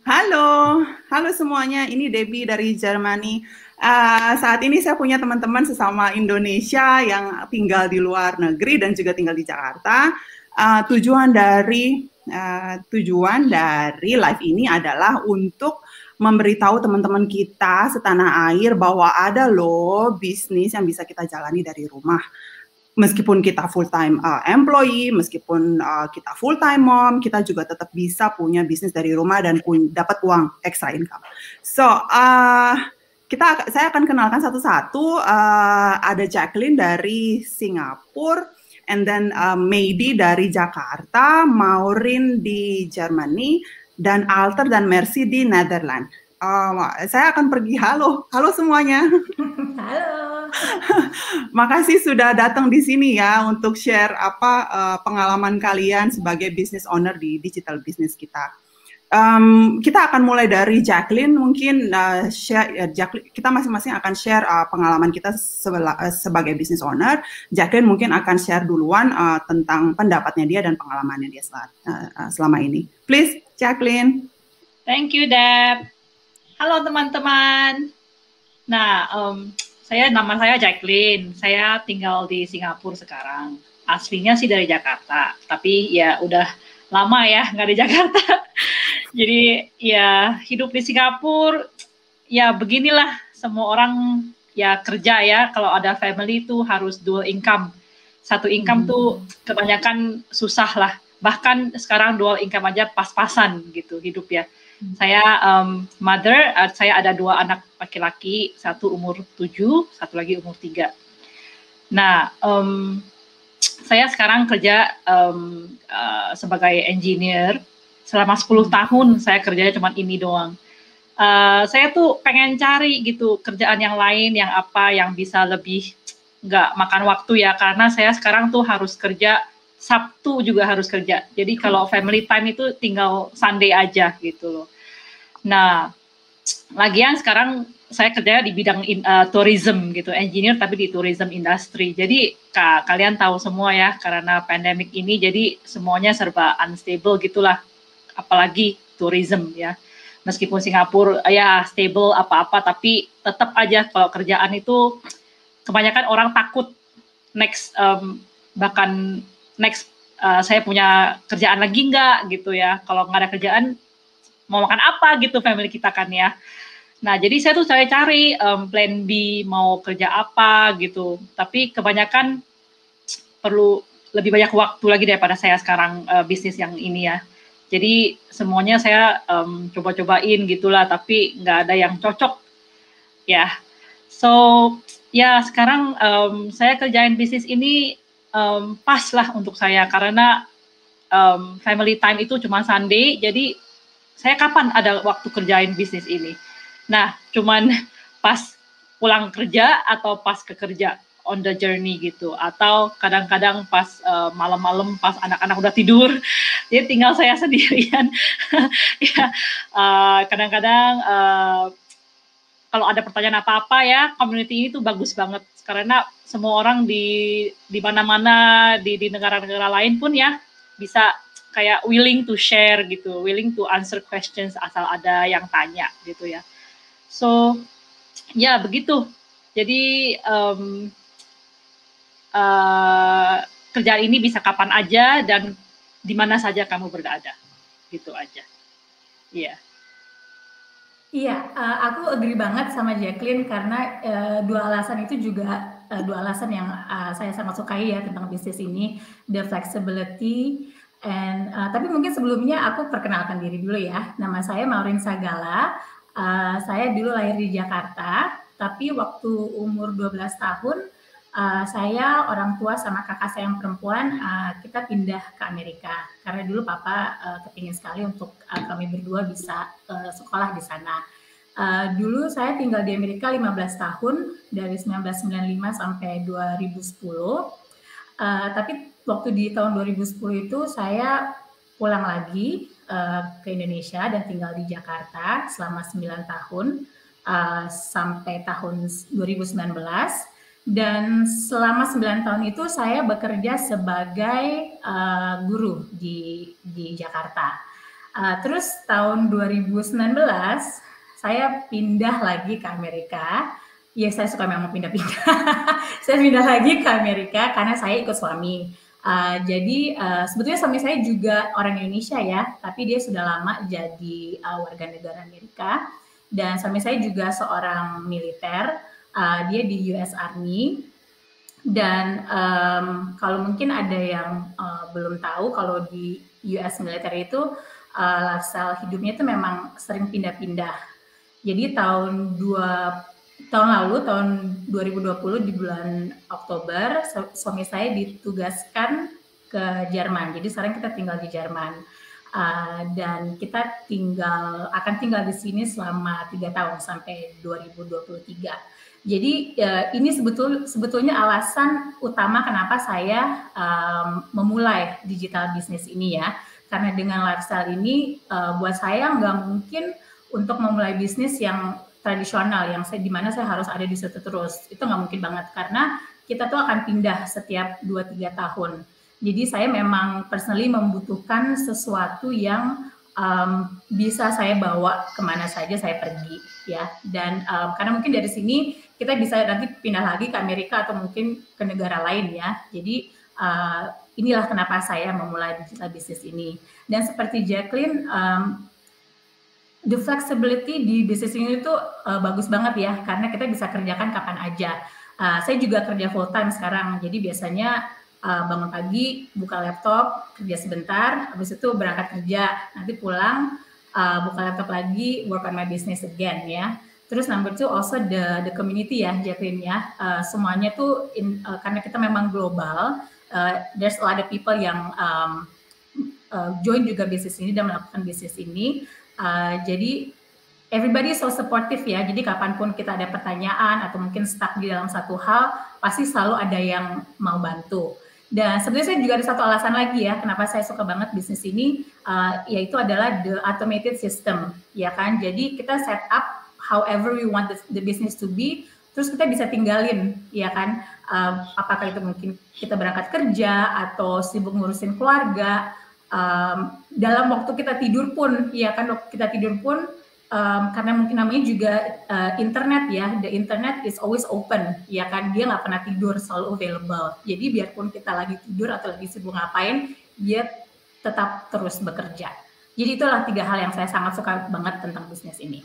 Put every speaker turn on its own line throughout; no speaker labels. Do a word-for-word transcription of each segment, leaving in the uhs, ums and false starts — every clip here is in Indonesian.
Halo, halo semuanya. Ini Debbie dari Germany. Uh, saat ini saya punya teman-teman sesama Indonesia yang tinggal di luar negeri dan juga tinggal di Jakarta. Uh, tujuan dari uh, tujuan dari live ini adalah untuk memberitahu teman-teman kita setanah air bahwa ada loh bisnis yang bisa kita jalani dari rumah. Meskipun kita full time uh, employee, meskipun uh, kita full time mom, kita juga tetap bisa punya bisnis dari rumah dan dapat uang extra income. So, uh, kita saya akan kenalkan satu-satu. Uh, ada Jacqueline dari Singapura, and then uh, Meidi dari Jakarta, Maureen di Germany, dan Alter dan Mercy di Netherlands. Uh, saya akan pergi. Halo, halo semuanya.
Halo.
Makasih sudah datang di sini ya untuk share apa uh, pengalaman kalian sebagai business owner di digital business kita. Um, kita akan mulai dari Jacqueline, mungkin uh, share, uh, Jacqueline, kita masing-masing akan share uh, pengalaman kita sebela, uh, sebagai business owner. Jacqueline mungkin akan share duluan uh, tentang pendapatnya dia dan pengalamannya dia selama, uh, selama ini. Please, Jacqueline.
Thank you, Deb. Halo teman-teman. Nah, um, saya nama saya Jacqueline. Saya tinggal di Singapura sekarang. Aslinya sih dari Jakarta, tapi ya udah lama ya nggak di Jakarta. Jadi ya hidup di Singapura, ya beginilah semua orang ya kerja ya. Kalau ada family itu harus dual income. Satu income hmm. tuh kebanyakan susah lah. Bahkan sekarang dual income aja pas-pasan gitu hidup ya. Saya um, mother, uh, saya ada dua anak laki-laki, satu umur tujuh, satu lagi umur tiga. Nah, um, saya sekarang kerja um, uh, sebagai engineer. Selama sepuluh tahun saya kerjanya cuma ini doang. Uh, saya tuh pengen cari gitu kerjaan yang lain, yang apa, yang bisa lebih nggak makan waktu ya, karena saya sekarang tuh harus kerja Sabtu juga harus kerja. Jadi kalau family time itu tinggal Sunday aja gitu loh. Nah, lagian sekarang saya kerja di bidang in, uh, tourism gitu, engineer tapi di tourism industry. Jadi ka, kalian tahu semua ya, karena pandemic ini jadi semuanya serba unstable gitulah. Apalagi tourism ya. Meskipun Singapura ya stable apa-apa, tapi tetap aja kalau kerjaan itu kebanyakan orang takut next um, bahkan next uh, saya punya kerjaan lagi nggak gitu ya. Kalau nggak ada kerjaan mau makan apa gitu family kita kan ya. Nah jadi saya tuh saya cari um, plan B mau kerja apa gitu. Tapi kebanyakan perlu lebih banyak waktu lagi daripada saya sekarang uh, bisnis yang ini ya. Jadi semuanya saya um, coba-cobain gitulah, tapi nggak ada yang cocok ya. So ya sekarang um, saya kerjain bisnis ini Um, pas lah untuk saya karena um, family time itu cuma Sunday, jadi saya kapan ada waktu kerjain bisnis ini. Nah, cuman pas pulang kerja atau pas ke kerja on the journey gitu, atau kadang-kadang pas uh, malam-malam pas anak-anak udah tidur, jadi tinggal saya sendirian. Ya, uh, kadang-kadang uh, kalau ada pertanyaan apa-apa ya, community ini tuh bagus banget karena semua orang di di mana-mana di di negara-negara lain pun ya bisa kayak willing to share gitu, willing to answer questions asal ada yang tanya gitu ya. So ya begitu. Jadi um, uh, kerjaan ini bisa kapan aja dan di mana saja kamu berada, gitu aja. Iya. Yeah.
Iya, uh, aku agree banget sama Jacqueline karena uh, dua alasan itu juga uh, dua alasan yang uh, saya sangat sukai ya tentang bisnis ini, the flexibility and uh, tapi mungkin sebelumnya aku perkenalkan diri dulu ya. Nama saya Maureen Sagala. Uh, saya dulu lahir di Jakarta, tapi waktu umur dua belas tahun uh, saya, orang tua sama kakak saya yang perempuan uh, kita pindah ke Amerika karena dulu papa uh, kepingin sekali untuk uh, kami berdua bisa uh, sekolah di sana. Uh, dulu saya tinggal di Amerika lima belas tahun dari seribu sembilan ratus sembilan puluh lima sampai dua ribu sepuluh. Uh, tapi waktu di tahun dua ribu sepuluh itu saya pulang lagi uh, ke Indonesia dan tinggal di Jakarta selama sembilan tahun uh, sampai tahun dua ribu sembilan belas. Dan selama sembilan tahun itu saya bekerja sebagai uh, guru di di Jakarta. Uh, terus tahun dua ribu sembilan belas saya pindah lagi ke Amerika. Ya saya suka memang pindah-pindah. Saya pindah lagi ke Amerika karena saya ikut suami. Uh, jadi uh, sebetulnya suami saya juga orang Indonesia ya, tapi dia sudah lama jadi uh, warga negara Amerika. Dan suami saya juga seorang militer, uh, dia di U S Army. Dan um, kalau mungkin ada yang uh, belum tahu, kalau di U S militer itu uh, lifestyle hidupnya itu memang sering pindah-pindah. Jadi tahun dua tahun lalu, tahun dua ribu dua puluh di bulan Oktober, suami saya ditugaskan ke Jerman. Jadi sekarang kita tinggal di Jerman. Uh, dan kita tinggal akan tinggal di sini selama tiga tahun sampai dua ribu dua puluh tiga. Jadi uh, ini sebetul sebetulnya alasan utama kenapa saya um, memulai digital business ini ya. Karena dengan lifestyle ini uh, buat saya nggak mungkin untuk memulai bisnis yang tradisional yang saya di mana saya harus ada di situ terus. Itu nggak mungkin banget karena kita tuh akan pindah setiap dua tiga tahun. Jadi saya memang personally membutuhkan sesuatu yang um, bisa saya bawa kemana saja saya pergi ya. Dan um, karena mungkin dari sini kita bisa nanti pindah lagi ke Amerika atau mungkin ke negara lain ya. Jadi uh, inilah kenapa saya memulai digital business ini. Dan seperti Jacqueline, um, the flexibility di bisnis ini tuh uh, bagus banget ya karena kita bisa kerjakan kapan aja. Uh, saya juga kerja full time sekarang. Jadi biasanya Uh, bangun pagi, buka laptop, kerja sebentar, habis itu berangkat kerja, nanti pulang, uh, buka laptop lagi, work on my business again ya. Terus number two also the the community ya, Jacqueline ya, uh, semuanya tuh in, uh, karena kita memang global, uh, there's a lot of people yang um, uh, join juga bisnis ini dan melakukan bisnis ini, uh, jadi everybody so supportive ya, jadi kapanpun kita ada pertanyaan atau mungkin stuck di dalam satu hal, pasti selalu ada yang mau bantu. Dan sebenarnya saya juga ada satu alasan lagi ya, kenapa saya suka banget bisnis ini, uh, yaitu adalah the automated system, ya kan. Jadi kita set up however we want the, the business to be, terus kita bisa tinggalin, ya kan. Uh, apakah itu mungkin kita berangkat kerja atau sibuk ngurusin keluarga, um, dalam waktu kita tidur pun, ya kan, waktu kita tidur pun. Um, karena mungkin namanya juga uh, internet ya, the internet is always open, ya kan, dia nggak pernah tidur, selalu available. Jadi biarpun kita lagi tidur atau lagi sibuk ngapain, dia tetap terus bekerja. Jadi itulah tiga hal yang saya sangat suka banget tentang bisnis ini.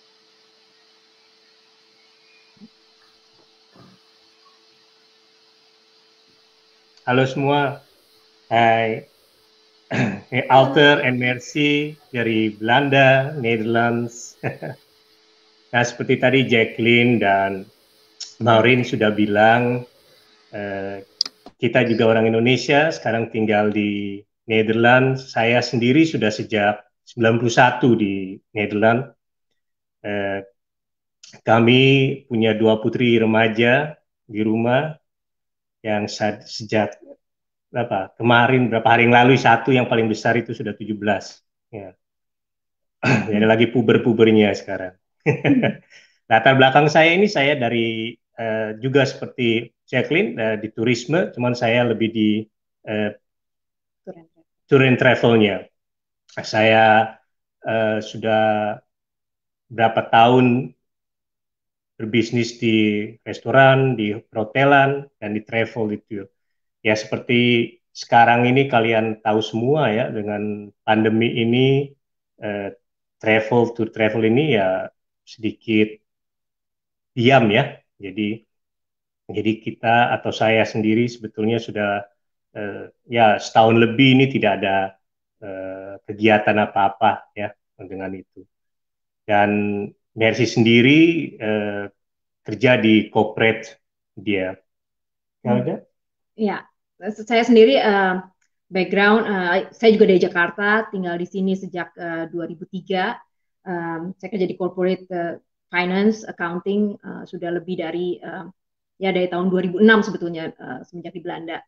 Halo semua, hai. Alter and Mercy dari Belanda, Netherlands. Nah, seperti tadi Jacqueline dan Maureen sudah bilang, eh, kita juga orang Indonesia, sekarang tinggal di Netherlands. Saya sendiri sudah sejak sembilan puluh satu di Netherlands. Eh, kami punya dua putri remaja di rumah yang sejak berapa kemarin berapa hari yang lalu satu yang paling besar itu sudah tujuh belas ya. Jadi lagi puber-pubernya sekarang. Latar belakang saya ini saya dari uh, juga seperti Jacqueline uh, di turisme, cuman saya lebih di uh, tour and travelnya. Saya uh, sudah berapa tahun berbisnis di restoran, di hotelan, dan di travel itu. Ya seperti sekarang ini kalian tahu semua ya, dengan pandemi ini eh, travel to travel ini ya sedikit diam ya. Jadi jadi kita atau saya sendiri sebetulnya sudah eh, ya setahun lebih ini tidak ada eh, kegiatan apa-apa ya dengan itu. Dan Mercy sendiri eh, kerja di corporate dia. Ya udah.
Ya. Saya sendiri uh, background, uh, saya juga dari Jakarta, tinggal di sini sejak uh, dua ribu tiga. Um, saya kerja di corporate uh, finance, accounting, uh, sudah lebih dari uh, ya dari tahun dua ribu enam sebetulnya uh, semenjak di Belanda.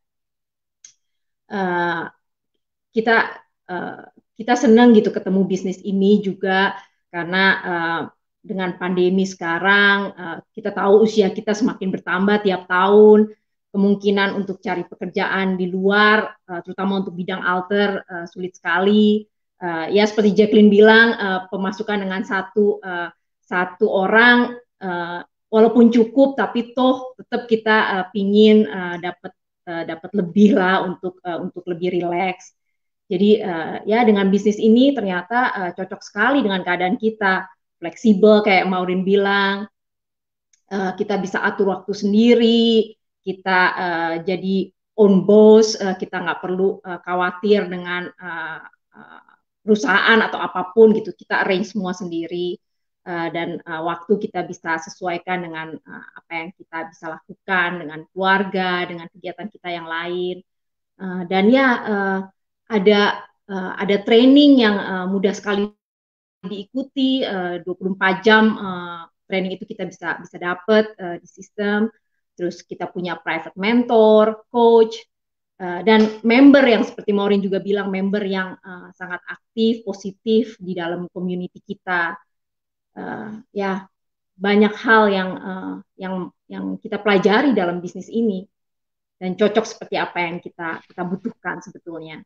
Uh, kita uh, kita senang gitu ketemu bisnis ini juga karena uh, dengan pandemi sekarang uh, kita tahu usia kita semakin bertambah tiap tahun. Kemungkinan untuk cari pekerjaan di luar, uh, terutama untuk bidang alter, uh, sulit sekali. uh, ya seperti Jacqueline bilang, uh, pemasukan dengan satu uh, satu orang uh, walaupun cukup, tapi toh tetap kita uh, pingin uh, dapat uh, dapat lebih lah untuk uh, untuk lebih rileks. Jadi uh, ya dengan bisnis ini ternyata uh, cocok sekali dengan keadaan kita, fleksibel kayak Maureen bilang, uh, kita bisa atur waktu sendiri, kita uh, jadi own boss, uh, kita nggak perlu uh, khawatir dengan uh, uh, perusahaan atau apapun gitu, kita arrange semua sendiri. Uh, dan uh, waktu kita bisa sesuaikan dengan uh, apa yang kita bisa lakukan dengan keluarga, dengan kegiatan kita yang lain. Uh, dan ya uh, ada uh, ada training yang uh, mudah sekali diikuti, uh, dua puluh empat jam uh, training itu kita bisa bisa dapat uh, di sistem. Terus kita punya private mentor, coach, uh, dan member yang seperti Maureen juga bilang, member yang uh, sangat aktif, positif di dalam community kita. Uh, ya banyak hal yang uh, yang yang kita pelajari dalam bisnis ini dan cocok seperti apa yang kita kita butuhkan sebetulnya.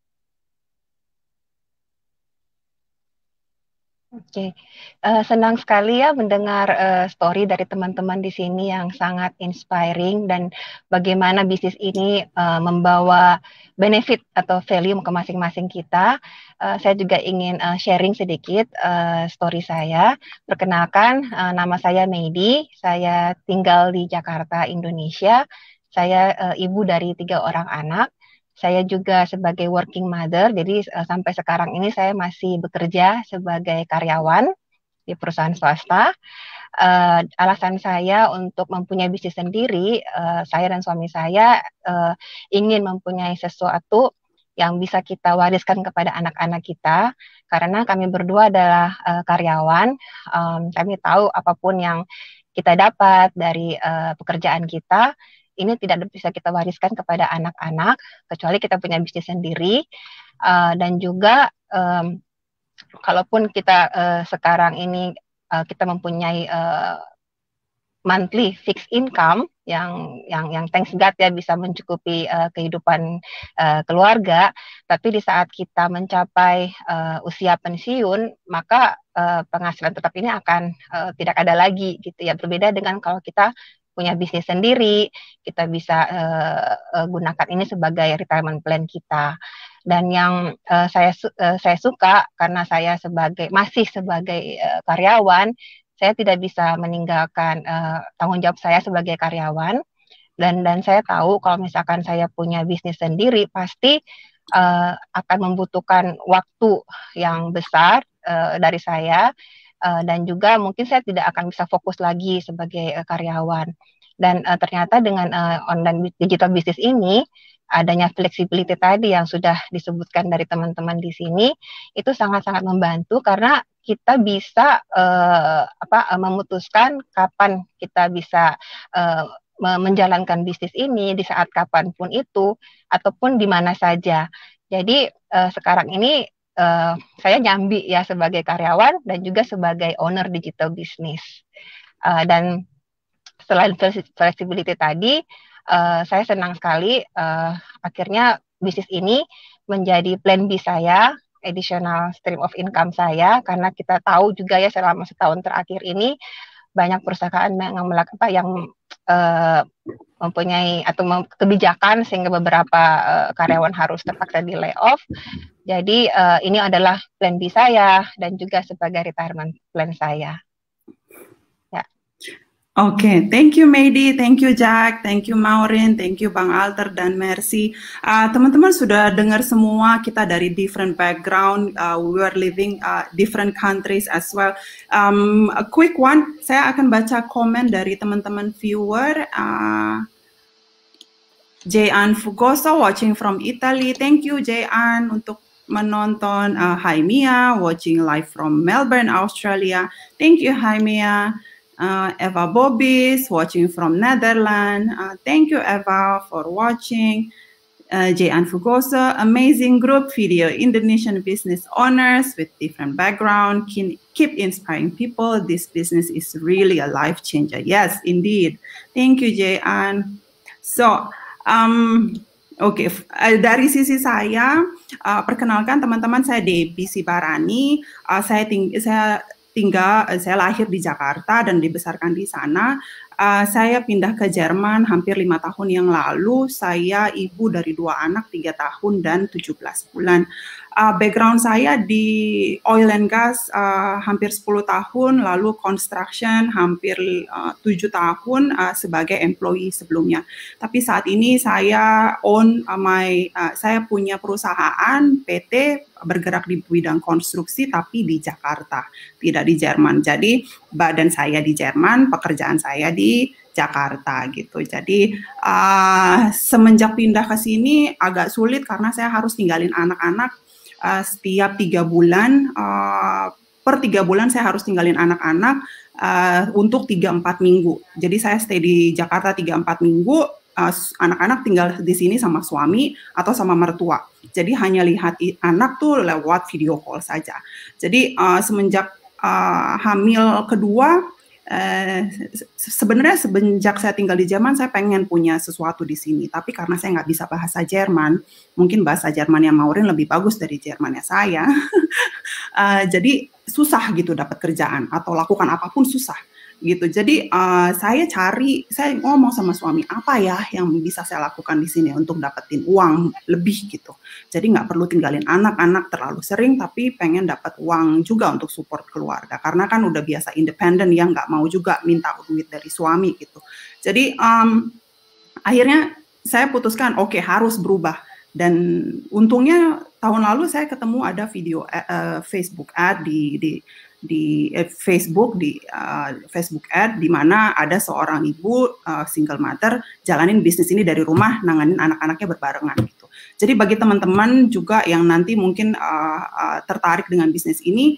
Oke, okay. uh, senang sekali ya mendengar uh, story dari teman-teman di sini yang sangat inspiring dan bagaimana bisnis ini uh, membawa benefit atau value ke masing-masing kita. Uh, saya juga ingin uh, sharing sedikit uh, story saya. Perkenalkan, uh, nama saya Meidi, saya tinggal di Jakarta, Indonesia. Saya uh, ibu dari tiga orang anak. Saya juga sebagai working mother, jadi uh, sampai sekarang ini saya masih bekerja sebagai karyawan di perusahaan swasta. Uh, alasan saya untuk mempunyai bisnis sendiri, uh, saya dan suami saya uh, ingin mempunyai sesuatu yang bisa kita wariskan kepada anak-anak kita, karena kami berdua adalah uh, karyawan. Um, kami tahu apapun yang kita dapat dari uh, pekerjaan kita, ini tidak bisa kita wariskan kepada anak-anak, kecuali kita punya bisnis sendiri. Uh, dan juga, um, kalaupun kita uh, sekarang ini uh, kita mempunyai uh, monthly fixed income, yang yang yang thanks God ya bisa mencukupi uh, kehidupan uh, keluarga, tapi di saat kita mencapai uh, usia pensiun, maka uh, penghasilan tetap ini akan uh, tidak ada lagi gitu ya. Berbeda dengan kalau kita punya bisnis sendiri, kita bisa uh, uh, gunakan ini sebagai retirement plan kita. Dan yang uh, saya uh, saya suka karena saya sebagai masih sebagai uh, karyawan, saya tidak bisa meninggalkan uh, tanggung jawab saya sebagai karyawan. Dan dan saya tahu kalau misalkan saya punya bisnis sendiri, pasti uh, akan membutuhkan waktu yang besar uh, dari saya. Uh, dan juga mungkin saya tidak akan bisa fokus lagi sebagai uh, karyawan. Dan uh, ternyata dengan uh, online digital business ini, adanya flexibility tadi yang sudah disebutkan dari teman-teman di sini, itu sangat-sangat membantu karena kita bisa uh, apa uh, memutuskan kapan kita bisa uh, menjalankan bisnis ini, di saat kapanpun itu, ataupun di mana saja. Jadi uh, sekarang ini Uh, saya nyambi ya sebagai karyawan dan juga sebagai owner digital business. Uh, dan selain flexibility tadi, uh, saya senang sekali uh, akhirnya bisnis ini menjadi plan B saya, additional stream of income saya, karena kita tahu juga ya selama setahun terakhir ini banyak perusahaan yang melakukan yang uh, mempunyai atau mem kebijakan sehingga beberapa uh, karyawan harus terpaksa di layoff. Jadi uh, ini adalah plan B saya dan juga sebagai retirement plan saya. Ya.
Oke, okay. Thank you Meidi, thank you Jack, thank you Maureen, thank you Bang Alter dan Mercy. Teman-teman uh, sudah dengar semua, kita dari different background, uh, we were living uh, different countries as well. Um, a quick one, saya akan baca komen dari teman-teman viewer. Uh, Jayan Fugoso watching from Italy, thank you Jayan untuk menonton. uh, Hai Mia watching live from Melbourne, Australia, thank you Hai Mia. uh, Eva Bobis watching from Netherlands, uh, thank you Eva for watching. uh, Jayan Fugoso, amazing group video, Indonesian business owners with different background, can keep inspiring people, this business is really a life changer. Yes indeed, thank you Jayan. So um Oke, okay. Dari sisi saya, uh, perkenalkan teman-teman, saya Debbie Sibarani. Uh, saya, ting saya tinggal, saya lahir di Jakarta dan dibesarkan di sana. Uh, saya pindah ke Jerman hampir lima tahun yang lalu. Saya ibu dari dua anak, tiga tahun dan tujuh belas bulan. Uh, background saya di oil and gas uh, hampir sepuluh tahun, lalu construction hampir uh, tujuh tahun uh, sebagai employee sebelumnya. Tapi saat ini saya own uh, my, uh, saya punya perusahaan P T bergerak di bidang konstruksi tapi di Jakarta, tidak di Jerman. Jadi badan saya di Jerman, pekerjaan saya di Jakarta gitu. Jadi uh, semenjak pindah ke sini agak sulit karena saya harus tinggalin anak-anak uh, setiap tiga bulan. Uh, per tiga bulan saya harus tinggalin anak-anak uh, untuk tiga empat minggu. Jadi saya stay di Jakarta tiga empat minggu. Uh, anak-anak tinggal di sini sama suami atau sama mertua. Jadi hanya lihat anak tuh lewat video call saja. Jadi uh, semenjak uh, hamil kedua, uh, sebenarnya semenjak saya tinggal di Jerman, saya pengen punya sesuatu di sini. Tapi karena saya nggak bisa bahasa Jerman, mungkin bahasa Jermannya Maureen lebih bagus dari Jermannya saya. uh, jadi susah gitu dapat kerjaan atau lakukan apapun susah. Gitu. Jadi uh, saya cari, saya ngomong sama suami apa ya yang bisa saya lakukan di sini untuk dapetin uang lebih gitu. Jadi nggak perlu tinggalin anak-anak terlalu sering, tapi pengen dapat uang juga untuk support keluarga. Karena kan udah biasa independen, yang nggak mau juga minta duit dari suami gitu. Jadi um, akhirnya saya putuskan oke okay, harus berubah. Dan untungnya tahun lalu saya ketemu ada video uh, Facebook ad di di di eh, Facebook di uh, Facebook ad di mana ada seorang ibu uh, single mother jalanin bisnis ini dari rumah, nanganin anak-anaknya berbarengan gitu. Jadi bagi teman-teman juga yang nanti mungkin uh, uh, tertarik dengan bisnis ini,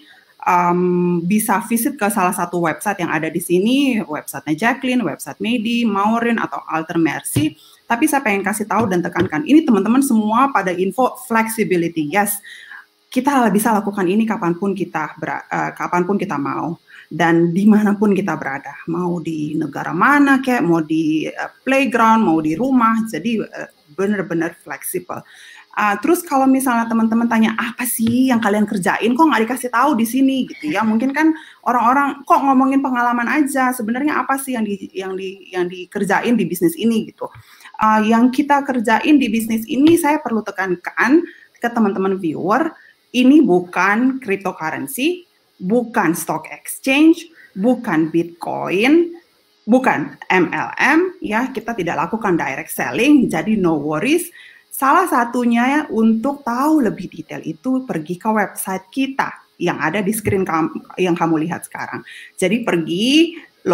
um, bisa visit ke salah satu website yang ada di sini, websitenya Jacqueline, website Medi, Maureen atau Alter Mercy. Tapi saya pengen kasih tahu dan tekankan, ini teman-teman semua pada info flexibility, yes. Kita bisa lakukan ini kapanpun kita ber, uh, kapanpun kita mau dan dimanapun kita berada, mau di negara mana kayak, mau di uh, playground, mau di rumah, jadi uh, benar-benar fleksibel. Uh, terus kalau misalnya teman-teman tanya apa sih yang kalian kerjain, kok nggak dikasih tahu di sini gitu ya? Mungkin kan orang-orang kok ngomongin pengalaman aja, sebenarnya apa sih yang di yang di yang dikerjain di bisnis ini gitu? Uh, yang kita kerjain di bisnis ini saya perlu tekankan ke teman-teman viewer. Ini bukan cryptocurrency, bukan stock exchange, bukan Bitcoin, bukan M L M, ya kita tidak lakukan direct selling, jadi no worries. Salah satunya untuk tahu lebih detail itu pergi ke website kita yang ada di screen kamu, yang kamu lihat sekarang. Jadi pergi,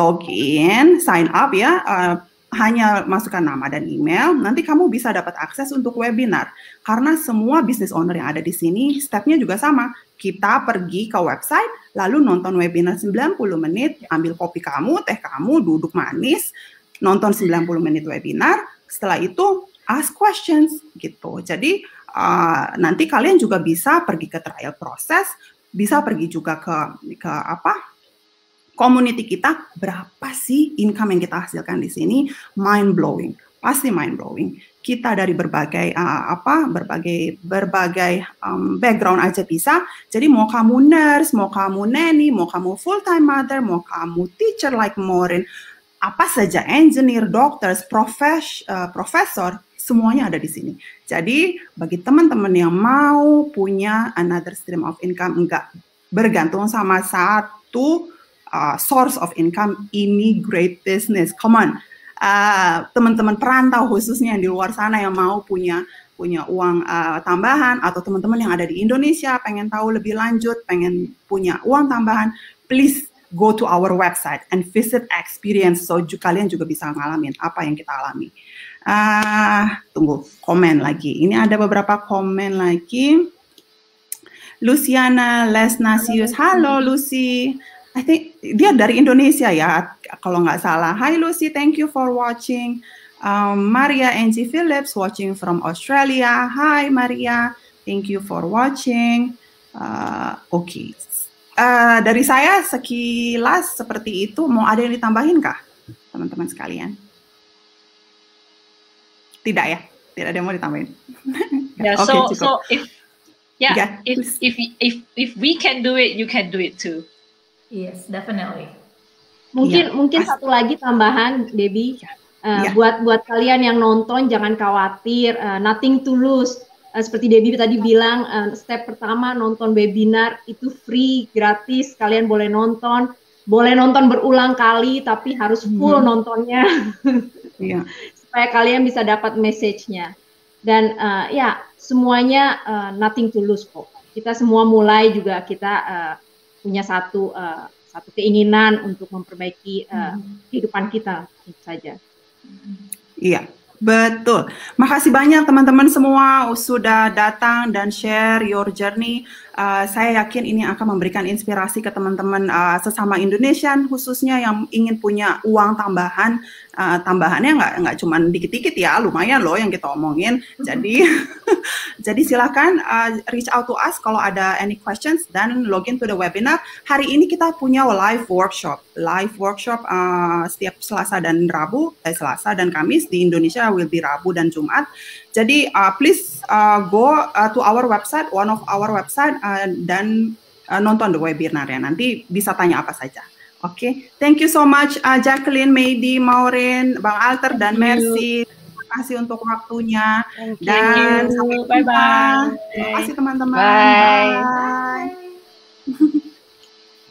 login, sign up ya, uh, hanya masukkan nama dan email, nanti kamu bisa dapat akses untuk webinar. Karena semua business owner yang ada di sini, stepnya juga sama. Kita pergi ke website, lalu nonton webinar sembilan puluh menit, ambil kopi kamu, teh kamu, duduk manis, nonton sembilan puluh menit webinar, setelah itu ask questions gitu. Jadi uh, nanti kalian juga bisa pergi ke trial process, bisa pergi juga ke ke apa? Community kita, berapa sih income yang kita hasilkan di sini, mind blowing, pasti mind blowing. Kita dari berbagai uh, apa, berbagai berbagai um, background aja bisa. Jadi mau kamu nurse, mau kamu nanny, mau kamu full time mother, mau kamu teacher like Maureen, apa saja, engineer, doctors, profes, uh, profesor, semuanya ada di sini. Jadi bagi teman-teman yang mau punya another stream of income, enggak bergantung sama satu Uh, source of income, ini great business. Come on, uh, teman-teman perantau khususnya yang di luar sana yang mau punya punya uang uh, tambahan, atau teman-teman yang ada di Indonesia pengen tahu lebih lanjut, pengen punya uang tambahan, please go to our website and visit experience, so ju- kalian juga bisa ngalamin apa yang kita alami. Uh, tunggu komen lagi. Ini ada beberapa komen lagi. Luciana Lesnasius, halo Lucy. I think dia dari Indonesia ya, kalau nggak salah. Hi Lucy, thank you for watching. Um, Maria Angie Phillips watching from Australia. Hi Maria, thank you for watching. Uh, Oke, okay. uh, dari saya sekilas seperti itu. Mau ada yang ditambahin kah, teman-teman sekalian? Tidak ya? Tidak ada yang mau ditambahin.
Yeah,
Oke,
so
cukup.
so if yeah,
Yeah,
if
please.
if if if we can do it, you can do it too.
Yes, definitely.
Mungkin
Iya,
mungkin
pas-
satu lagi tambahan, Debbie. Uh,
Iya.
buat buat kalian yang nonton jangan khawatir, uh, nothing to lose. Uh, seperti Debbie tadi bilang, uh, step pertama nonton webinar itu free, gratis. Kalian boleh nonton, boleh nonton berulang kali, tapi harus full
Mhm.
nontonnya
Iya.
supaya kalian bisa dapat message-nya. Dan uh, ya semuanya uh, nothing to lose kok. Kita semua mulai juga kita uh, punya satu uh, satu keinginan untuk memperbaiki uh, kehidupan kita tentu saja.
Iya, betul. Makasih banyak teman-teman semua sudah datang dan share your journey. Uh, saya yakin ini akan memberikan inspirasi ke teman-teman uh, sesama Indonesian khususnya yang ingin punya uang tambahan. Uh, tambahannya nggak nggak cuma dikit-dikit ya, lumayan loh yang kita omongin. Jadi jadi silakan uh, reach out to us kalau ada any questions dan login to the webinar. Hari ini kita punya live workshop, live workshop uh, setiap Selasa dan Rabu, eh, Selasa dan Kamis di Indonesia will be Rabu dan Jumat. Jadi uh, please uh, go uh, to our website, one of our website uh, dan uh, nonton the webinarnya. Nanti bisa tanya apa saja. Oke, okay. Thank you so much uh, Jacqueline, Maydi, Maureen, Bang Alter dan Mercy. Terima kasih untuk waktunya.
Thank you.
Dan sampai jumpa.
Bye-bye.
Terima kasih teman-teman.
Bye.
Bye.